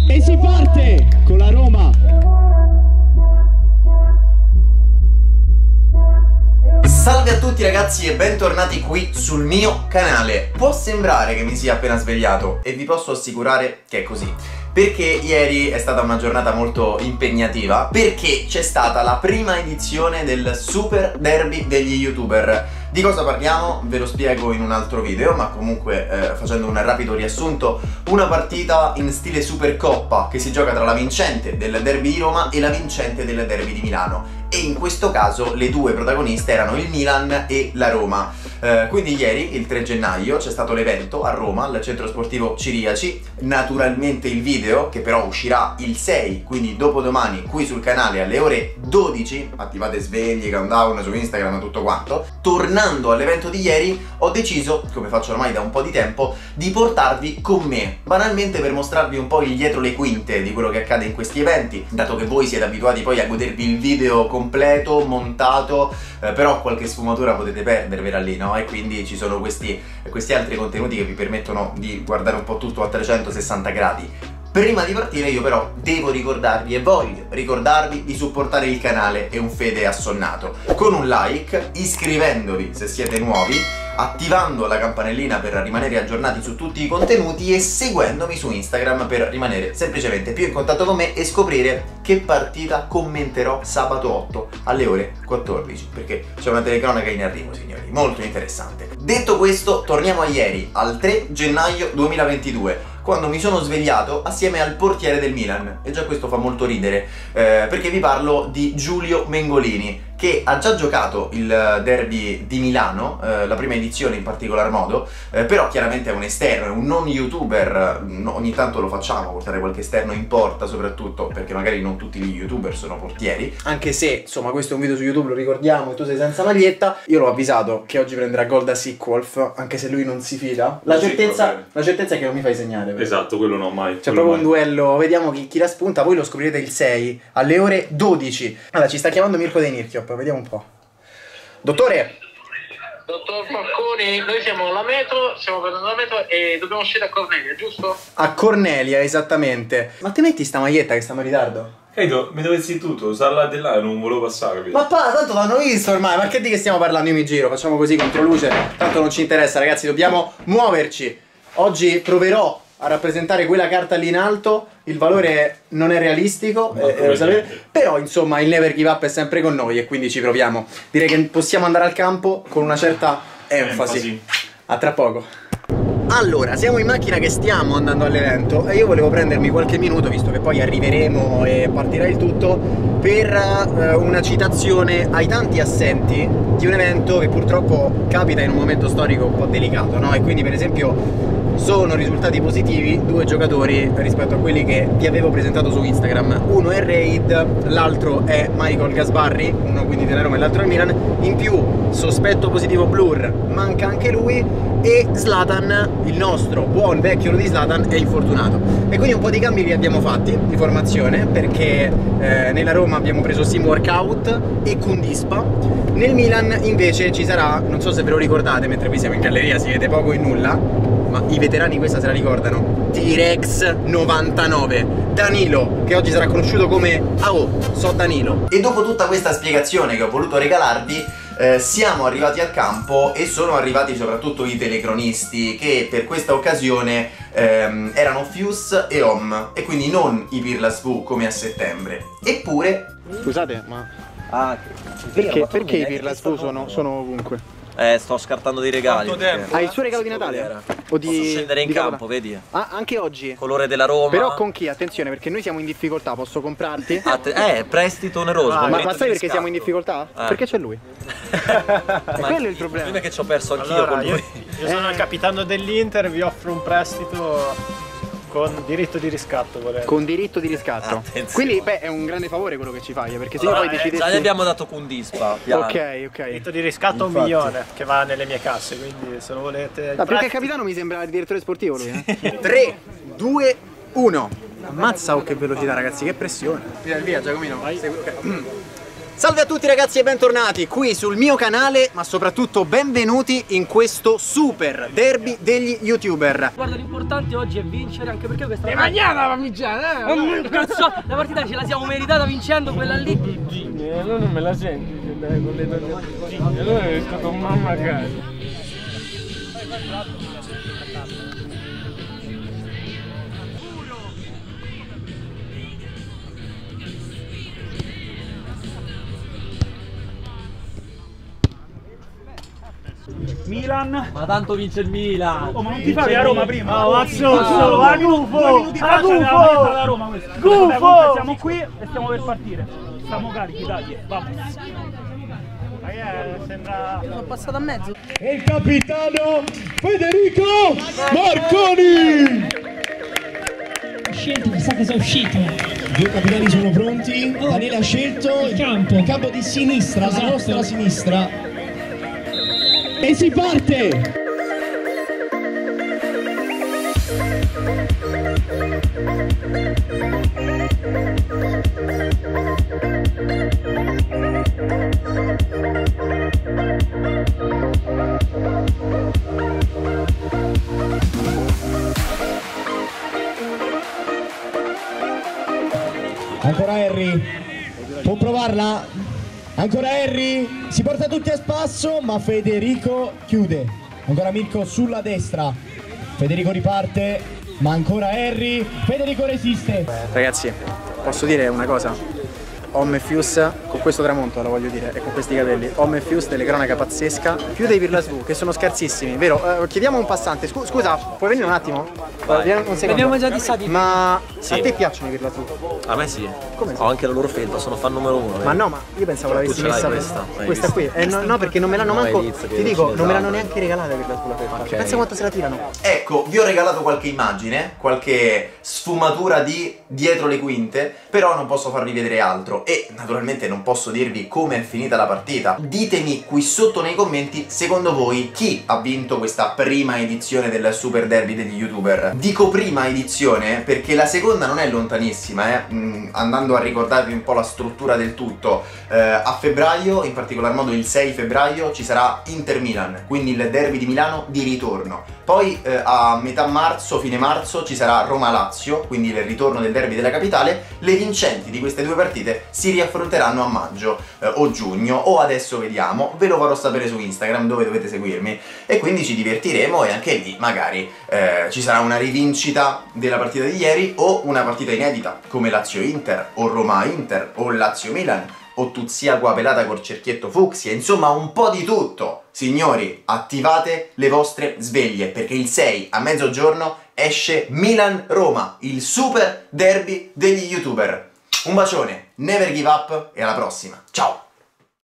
E si parte con la Roma. Salve a tutti ragazzi e bentornati qui sul mio canale. Può sembrare che mi sia appena svegliato e vi posso assicurare che è così, perché ieri è stata una giornata molto impegnativa, perché c'è stata la prima edizione del Super Derby degli YouTuber. Di cosa parliamo? Ve lo spiego in un altro video, ma comunque facendo un rapido riassunto, una partita in stile Supercoppa che si gioca tra la vincente del Derby di Roma e la vincente del Derby di Milano. E in questo caso le due protagoniste erano il Milan e la Roma. Quindi ieri, il 3 gennaio, c'è stato l'evento a Roma, al centro sportivo Ciriaci. Naturalmente il video, che però uscirà il 6, quindi dopodomani, qui sul canale alle ore 12, attivate svegli, countdown su Instagram, tutto quanto. Tornando all'evento di ieri, ho deciso, come faccio ormai da un po' di tempo, di portarvi con me, banalmente per mostrarvi un po' il dietro le quinte di quello che accade in questi eventi, dato che voi siete abituati poi a godervi il video completo, montato, però qualche sfumatura potete perdervela lì, no? E quindi ci sono questi altri contenuti che vi permettono di guardare un po' tutto a 360 gradi. Prima di partire io però devo ricordarvi e voglio ricordarvi di supportare il canale e un fede assonnato con un like, iscrivendovi se siete nuovi, attivando la campanellina per rimanere aggiornati su tutti i contenuti e seguendomi su Instagram per rimanere semplicemente più in contatto con me e scoprire che partita commenterò sabato 8 alle ore 14, perché c'è una telecronaca in arrivo, signori, molto interessante. Detto questo, torniamo a ieri, al 3 gennaio 2022, quando mi sono svegliato assieme al portiere del Milan, e già questo fa molto ridere, perché vi parlo di Giulio Mengolini, che ha già giocato il derby di Milano, la prima edizione in particolar modo, però chiaramente è un esterno, è un non youtuber, ogni tanto lo facciamo, portare qualche esterno in porta soprattutto, perché magari non tutti gli youtuber sono portieri, anche se insomma questo è un video su YouTube, lo ricordiamo, e tu sei senza maglietta. Io l'ho avvisato che oggi prenderà gol da Sickwolf, anche se lui non si fida. La certezza è che non mi fai segnare. Esatto, quello no, mai. C'è proprio un duello, vediamo chi la spunta, voi lo scoprirete il 6 alle ore 12. Allora, ci sta chiamando Mirko De Nirchiop, vediamo un po'. Dottore! Dottor Falconi, noi siamo alla metro, stiamo prendendo la metro e dobbiamo uscire a Cornelia, giusto? A Cornelia, esattamente. Ma te metti sta maglietta che stiamo in ritardo? Edo, mi dove sei tutto? Sarà di là e non volevo passare. Ma tanto l'hanno visto ormai, ma che di che stiamo parlando? Io mi giro, facciamo così, controluce, tanto non ci interessa ragazzi, dobbiamo muoverci. Oggi proverò a rappresentare quella carta lì in alto, il valore non è realistico, lo sapete, però insomma il never give up è sempre con noi e quindi ci proviamo. Direi che possiamo andare al campo con una certa enfasi. A tra poco. Allora, siamo in macchina che stiamo andando all'evento e io volevo prendermi qualche minuto, visto che poi arriveremo e partirà il tutto, per una citazione ai tanti assenti di un evento che purtroppo capita in un momento storico un po' delicato, no? E quindi per esempio sono risultati positivi due giocatori rispetto a quelli che vi avevo presentato su Instagram. Uno è Raid, l'altro è Michael Gasbarri, uno quindi della Roma e l'altro del Milan. In più sospetto positivo Blur, manca anche lui, e Zlatan, il nostro buon vecchio di Zlatan, è infortunato. E quindi un po' di cambi li abbiamo fatti di formazione, perché nella Roma abbiamo preso Sim Workout e Kundispa. Nel Milan invece ci sarà, non so se ve lo ricordate, mentre qui siamo in galleria si vede poco e nulla, ma i veterani questa se la ricordano, T-Rex 99, Danilo, che oggi sarà conosciuto come so Danilo. E dopo tutta questa spiegazione che ho voluto regalarvi, siamo arrivati al campo e sono arrivati soprattutto i telecronisti, che per questa occasione erano Fuse e Om, e quindi non i Pirlas V come a settembre. Eppure... Scusate, ma... perché i Pirlas V sono ovunque? Sto scartando dei regali. Hai il suo regalo di Natale? O di, posso scendere in di campo, vedi? Ah, anche oggi? Colore della Roma. Però con chi? Attenzione, perché noi siamo in difficoltà, posso comprarti? Prestito oneroso. Ma sai perché siamo in difficoltà? Perché c'è lui. Quello è il problema. Prima che ci ho perso anch'io Allora, con lui. Io sono il capitano dell'Inter, vi offro un prestito con diritto di riscatto, volendo. Con diritto di riscatto. Attenzione. Quindi, beh, è un grande favore quello che ci fai, perché se io poi decidessi... Già gli abbiamo dato Kundispa. Ok. Diritto di riscatto infatti. 1 milione che va nelle mie casse, quindi se lo volete... No, più che capitano mi sembra il direttore sportivo lui. 3, 2, 1. Ammazza, che velocità ragazzi, che pressione. Via Giacomino. Salve a tutti ragazzi e bentornati qui sul mio canale, ma soprattutto benvenuti in questo super derby degli youtuber. Guarda, l'importante oggi è vincere, anche perché questa la partita ce la siamo meritata vincendo quella lì. Allora non me la senti dai, con le donne. Allora esco con mamma a casa. Milan. Ma tanto vince il Milan. Oh, ma non ti favi a Roma prima? Oh, Azzosso, a Gufo! A Gufo! Gufo! Siamo qui e stiamo per partire. Siamo carichi, dai, vamos. Sembra... Sono passato a mezzo. E il capitano Federico Marconi! Scelto, mi sa che sono uscito. Due capitani sono pronti. Daniele ha scelto il campo di sinistra, la nostra sinistra. E si parte! Ancora Harry, può provarla? Ancora Harry, si porta tutti a spasso, ma Federico chiude. Ancora Mirko sulla destra, Federico riparte, ma ancora Harry, Federico resiste. Ragazzi, posso dire una cosa? Homme Fuse, con questo tramonto lo voglio dire, e con questi capelli, Homme Fuse delle cronache pazzesca, più dei Pirla SV, che sono scarsissimi, vero? Chiediamo a un passante, scusa, puoi venire un attimo? Vai. Un secondo. Abbiamo già dissati. Ma Sì. a te piacciono i Pirla SV? A me sì. Come sì? Ho anche la loro felpa, sono fan numero uno. Ma no, ma io pensavo Tu l'avessi ce l'hai messa questa? L'hai questa vista? qui. No, perché non me l'hanno No, manco. Elizia, che Ti dico, ce non me l'hanno l'hanno. neanche regalata per la felpa. Ok. Pensa quanto se la tirano. Ecco, vi ho regalato qualche immagine, qualche sfumatura di dietro le quinte, però non posso farvi vedere altro e naturalmente non posso dirvi come è finita la partita. Ditemi qui sotto nei commenti, secondo voi, chi ha vinto questa prima edizione del Super Derby degli YouTuber. Dico prima edizione perché la seconda non è lontanissima, andando a ricordarvi un po' la struttura del tutto. A febbraio, in particolar modo il 6 febbraio, ci sarà Inter-Milan, quindi il derby di Milano di ritorno. Poi a metà marzo, fine marzo, ci sarà Roma-Lazio, quindi il ritorno del derby della capitale. Le vincenti di queste due partite si riaffronteranno a maggio o giugno, o adesso vediamo, ve lo farò sapere su Instagram dove dovete seguirmi, e quindi ci divertiremo e anche lì magari ci sarà una rivincita della partita di ieri o una partita inedita come Lazio-Inter o Roma-Inter o Lazio-Milan o Tuzia Pelata col cerchietto fucsia, insomma un po' di tutto. Signori, attivate le vostre sveglie perché il 6 a mezzogiorno esce Milan-Roma, il super derby degli YouTuber. Un bacione, never give up e alla prossima. Ciao!